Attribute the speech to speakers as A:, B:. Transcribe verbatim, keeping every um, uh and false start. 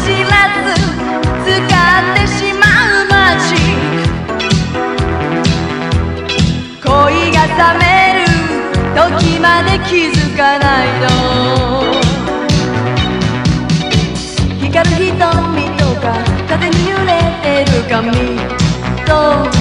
A: 知らず使ってしまう街、恋が冷める時まで気づかないの。光る瞳とか風に揺れてる髪と